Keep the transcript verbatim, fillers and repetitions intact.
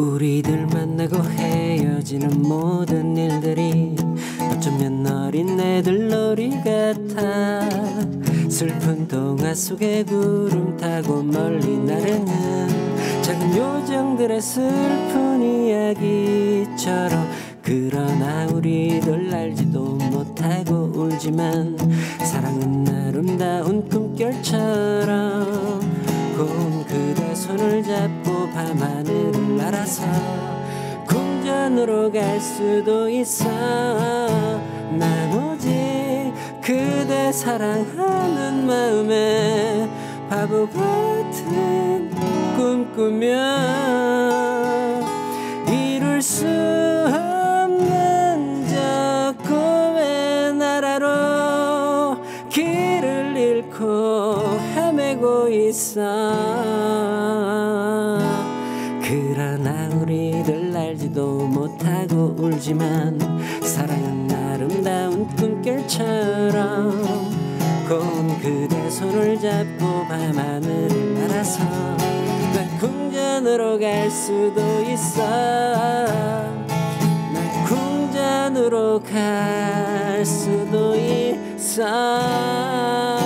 우리들 만나고 헤어지는 모든 일들이 어쩌면 어린애들 놀이 같아. 슬픈 동화 속에 구름 타고 멀리 나르는 작은 요정들의 슬픈 이야기처럼. 그러나 우리들 알지도 못하고 울지만 사랑은 아름다운 꿈결처럼. 고운 그대 손을 잡고 밤하늘을 날아서 궁전으로 갈 수도 있어. 난 오직 그대 사랑하는 마음에 바보 같은 꿈 꾸며 이룰 수 없는 저 꿈의 나라로 길을 잃고 헤매고 있어. 그러나 우리들 알지도 못하고 울지만 사랑은 아름다운 꿈결처럼. 고운 그대 손을 잡고 밤하늘을 날아서 난 궁전으로 갈 수도 있어. 난 궁전으로 갈 수도 있어.